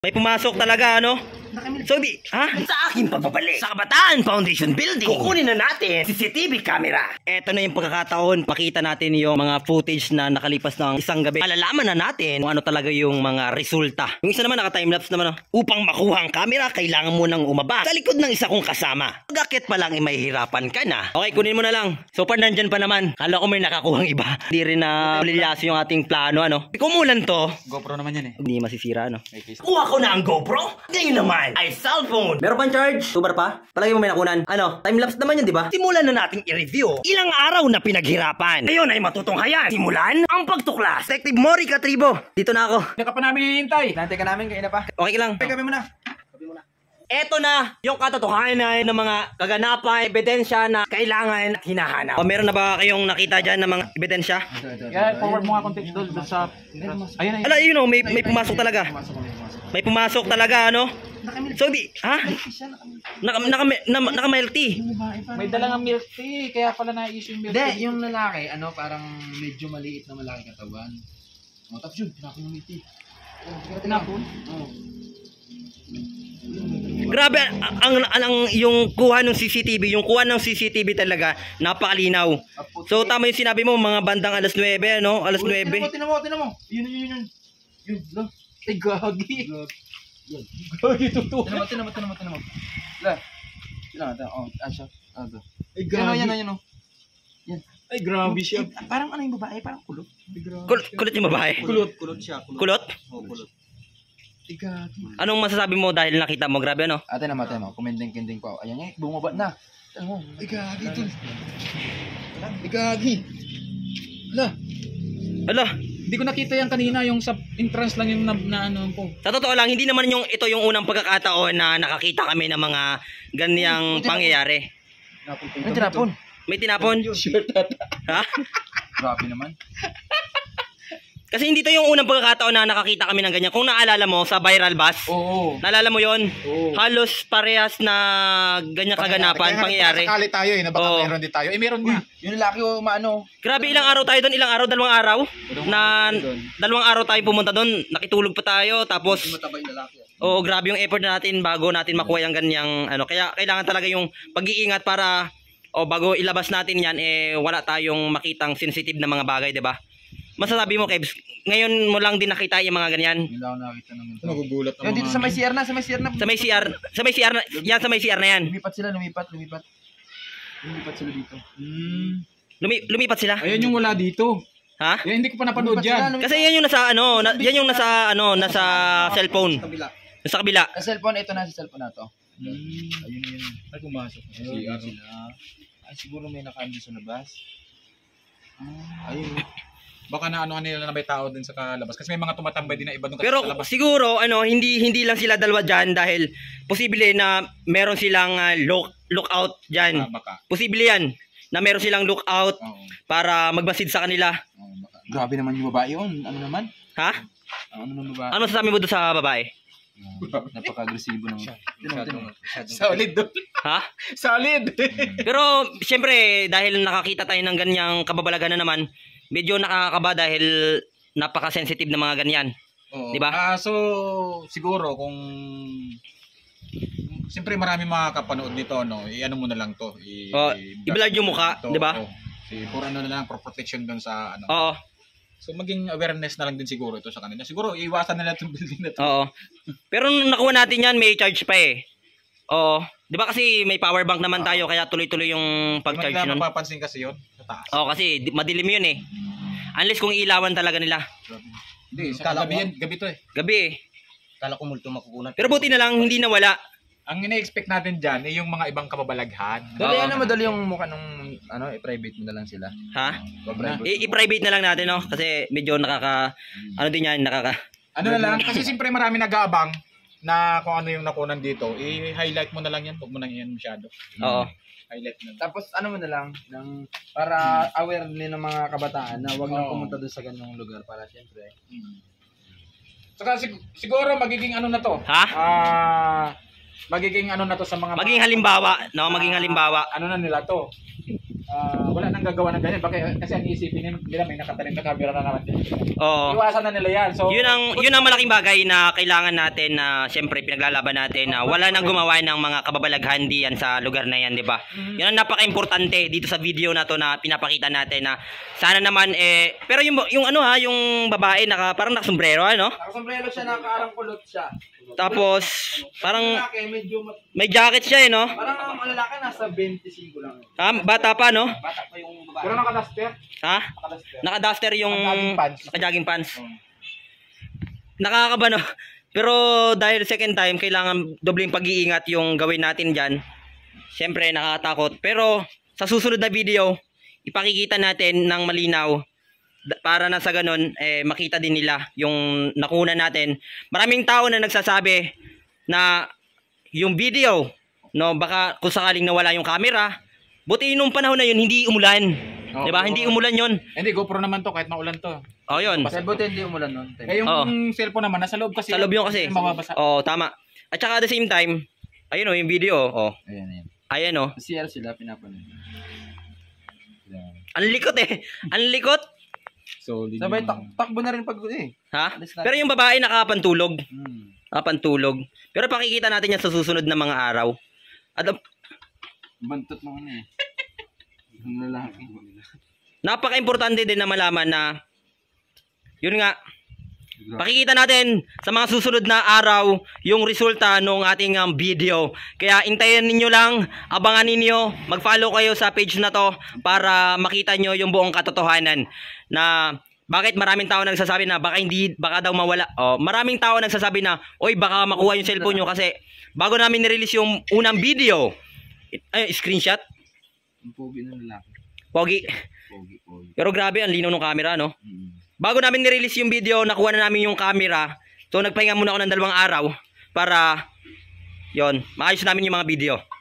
May pumasok talaga, ano? So, ha? Sa aking pagbabalik Sa Kabataan Foundation Building, kukunin na natin CCTV camera. eto na yung pagkakataon. Pakita natin yung mga footage na nakalipas ng isang gabi. Malalaman na natin kung ano talaga yung mga resulta. Yung isa naman naka-timelapse naman. Upang makuha ang camera, kailangan mo nang umaba sa likod ng isa kong kasama. Pag-akit pa lang, may hirapan ka na. Okay, kunin mo na lang. So far, nandyan pa naman. Kala ko may nakakuhang iba. Hindi rin na lilyaso yung ating plano, ano? Kumulan to. GoPro naman yan eh. Hindi masisira, ano? Kuha ko na ang GoPro. Ngayon naman ay cellphone. Meron pang charge? Tubar pa? Palagi mo may nakunan. Ano? Timelapse naman yun, di ba? Simulan na nating i-review ilang araw na pinaghirapan. Ngayon ay matutunghayan. Simulan ang pagtuklas. Detective Mori Catribo. Dito na ako. Hindi ka pa namin hinihintay. Nantay ka namin, kaya na pa. Okay lang. Kami muna. Eto na yung katotohanan ng mga kaganapan, ebidensya na kailangan at hinahanap. O meron na ba kayong nakita dyan ng mga ebidensya? Yeah, forward mo nga konti doon sa... Ayun, ayun. Ala, yun o, may pumasok talaga. May pumasok talaga, ano? So, ha? Naka-milk tea. May dalang milk tea, kaya pala na-issue yung milk tea. Hindi, yung lalaki, ano, parang medyo maliit na malaki katawan. O, tapos yun, tinapon yung iti. Tinapon? Oo. Grabe, yung kuha ng CCTV, yung kuha ng CCTV talaga, napakalinaw. So, tama yung sinabi mo, mga bandang alas 9, ano? Alas 9. Tinan mo. Yun. Yun, lo. Ay, gagi. Yun. Gagi, totoo. Tinan mo. La. Tinan mo, asya. Ado. Ay, gagi. Yan, o. Yan. Ay, grabe siya. Parang ano yung babae, parang kulot. Kulot yung babae. Kulot siya. Kulot? Oo, kulot. Ay, gagi. Anong masasabi mo dahil nakita mo? Grabe, ano? Ate naman, kumending-kending pa. Ayan nga, bumaba na. Tinan mo. Ay, gagi, tol. Ay, gagi. La. Ala, Hindi ko nakita yan kanina, yung sa entrance lang yung na ano po. sa totoo lang, hindi naman ito yung unang pagkakataon na nakakita kami ng mga ganyang pangyayari. Ay, tinapon. May tinapon? Sure, tata. Ha? Grabe naman. Kasi hindi to yung unang pagkakataon na nakakita kami ng ganyan. Kung naalala mo sa viral bus, Oo. naalala mo yon? Oo. Halos parehas na ganyan kaganapan, pangyayari. Sakali tayo na baka Oo. meron din tayo. Meron nga. Yung lalaki o maano. Grabe, ilang araw tayo doon, dalawang araw. Dalawang araw tayo pumunta doon, nakitulog pa tayo, tapos Mataba yung lalaki. oo, grabe yung effort natin bago natin makuha yung ganyang ano. Kaya kailangan talaga yung pag-iingat para bago ilabas natin yan, wala tayong makitang sensitive na mga bagay, 'di ba? Masasabi mo, Kebs, ngayon mo lang din nakita yung mga ganyan. Hindi lang ako nakakita ng ganito. Nagugulat Yan, dito sa may CR na. Sa may CR na, yan sa may CR na yan. Lumipat sila. Lumipat sila dito. Lumipat sila. Ayun yung wala dito. Ha? Yan, hindi ko pa napanood Lumipat sila, yan. Kasi yan yung nasa yan yung nasa cellphone. Sa kabila. Sa kabila. Sa cellphone, ito na sa cellphone na to. Ayun. Ay, pumasok. Ayun sila. Ay, siguro may nakaano sa labas. Ayun. Baka na ano nila na may tao din sa kalabas. Kasi may mga tumatambay din na iba doon kasi Pero sa labas. siguro hindi lang sila dalawa diyan dahil posible na meron silang lookout diyan. Baka. Posible yan na meron silang lookout Oo. para magbasid sa kanila. Baka. Grabe naman yung babae yun. Ano naman? Ha? Ano naman babae? Ano sasabi mo doon sa babae? Napaka-agresibo naman. Solid doon. Ha? Solid. Pero siyempre dahil nakakita tayo ng ganyang kababalagan na naman, medyo nakakaba dahil napaka-sensitive na mga ganyan. Oo. Di ba? So siguro kung siyempre marami makakapanood nito, no. I-ano mo na lang 'to. I-blur yung mukha, to, di ba? For ano na lang, for protection doon sa ano. Oo. So maging awareness na lang din siguro ito sa kanila. Siguro iwasan nila itong building na to. Oo. Pero nung nakuha natin yan, may charge pa eh. Oo. Di ba kasi may power bank naman tayo, kaya tuloy-tuloy yung pag-charge Hindi nun. nila mapapansin kasi yun sa taas. Oo, kasi madilim yun eh. Unless kung ilawan talaga nila. Hindi, sa gabi yan, gabi to eh. Gabi eh. Kala ko multo makukunat. Pero buti na lang, hindi nawala. Ang ina-expect natin dyan ay yung mga ibang kababalaghan. Madali yung mukha nung i-private mo na lang sila. Ha? Private. I-private na lang natin, no? Kasi medyo ano din yan, Ano na lang, kasi siyempre marami nag-aabang na kung ano yung nakunan dito, i-highlight mo na lang yan, huwag mo nang yan masyado. Oo. Highlight na lang. Tapos ano mo na lang, para aware din ng mga kabataan na huwag nang pumunta doon sa ganung lugar para siyempre. Saka siguro magiging ano na to. Ha? Magiging ano na to sa mga Maging halimbawa, no? Maging halimbawa. ano na nila to. wala nang gagawa ng ganyan. Kasi ang isipin nila may nakatanim na camera na naman din. Oo. Iwasan na nila yan. So, Yun ang malaking bagay na kailangan natin na siyempre pinaglalaban natin na wala nang gumawa ng mga kababalaghan diyan sa lugar na yan, di ba? Yun ang napaka-importante dito sa video na to na pinapakita natin na sana naman pero yung ano ha, yung babae parang nakasombrero ano? Nakasombrero siya, nakaarang kulot siya. Tapos parang Lalaki, medyo may jacket siya no? parang ang lalaki nasa 25 lang. Bata pa no? Bata pa yung babae. pero naka-duster. Ha? Naka-duster yung Naka-jogging pants. naka-jogging pants. Nakakaba no? Pero dahil second time, kailangan dobling pag-iingat yung gawin natin dyan. Siyempre, nakakatakot. Pero sa susunod na video, ipakikita natin ng malinaw para na sa ganun, makita din nila yung nakuna natin. Maraming tao na nagsasabi na yung video, no, baka kung sakaling nawala yung camera, buti nung panahon na yun, hindi umulan. Oo. Diba? Hindi umulan yun. Hindi, GoPro naman to kahit maulan to. O yun. Kasi buti hindi umulan nun. Eh yung Oo. cellphone naman, nasa loob kasi. Sa loob yun kasi. Mababasa. Oo, tama. At saka at the same time, ayun o, yung video, oh. Ayan, ayan. Ayan o. CR sila, pinapanood. Ang likot eh. Ang likot. So, Sabay, takbo na rin pag Ha? Pero yung babae nakapantulog. Hmm. Nakapantulog. Pero pakikita natin yan sa susunod na mga araw. At Bantot mo Ang lalaki. napaka-importante din na malaman na yun nga, pakikita natin sa mga susunod na araw yung resulta ng ating video. Kaya intayin ninyo lang, abangan ninyo, mag-follow kayo sa page na to para makita nyo yung buong katotohanan na bakit maraming tao nagsasabi na baka daw mawala. Maraming tao nagsasabi na, oy baka makuha yung cellphone nyo kasi bago namin nirelease yung unang video, screenshot, Ang pogi ng lalaki. pogi. Pogi. Pero grabe, ang linaw ng camera, no? Bago namin nirelease yung video, nakuha na namin yung camera. So nagpahinga muna ako ng 2 araw para yon, maayos namin yung mga video.